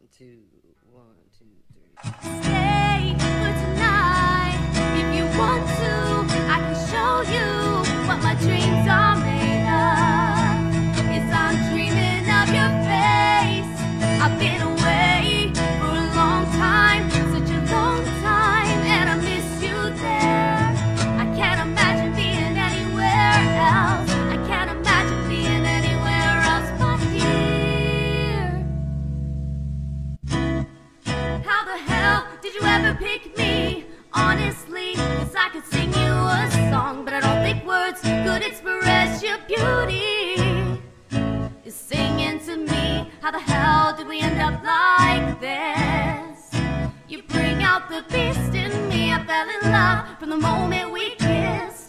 2, 1, 2, 3. Stay for tonight if you want to. I can show you what my dreams are made of. Yes, I'm dreaming of your face. I've been away for a long time, such a long time, and I miss you there. I can't imagine being anywhere else. I can't imagine being anywhere else but here. How the hell did you ever pick me? Honestly, 'cause I could sing you a song, but I don't think words could express your beauty. You're singing to me. How the hell did we end up like this? You bring out the beast in me. I fell in love from the moment we kissed.